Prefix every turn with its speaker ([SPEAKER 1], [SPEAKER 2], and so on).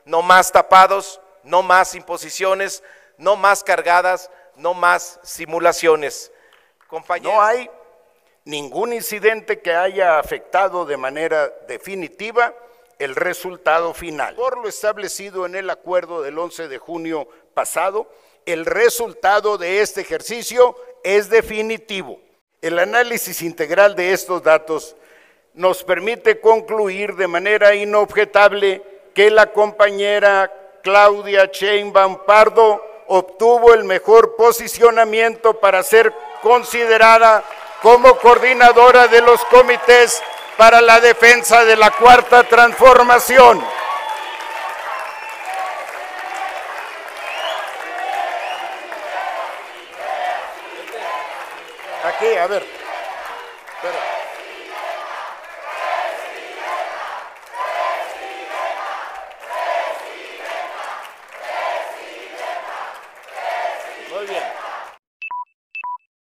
[SPEAKER 1] no más tapados, no más imposiciones, no más cargadas, no más simulaciones. Compañeros,
[SPEAKER 2] no hay ningún incidente que haya afectado de manera definitiva el resultado final. Por lo establecido en el acuerdo del 11 de junio pasado, el resultado de este ejercicio es definitivo. El análisis integral de estos datos nos permite concluir de manera inobjetable que la compañera Claudia Sheinbaum Pardo obtuvo el mejor posicionamiento para ser considerada como coordinadora de los comités para la defensa de la Cuarta Transformación. Aquí, a ver.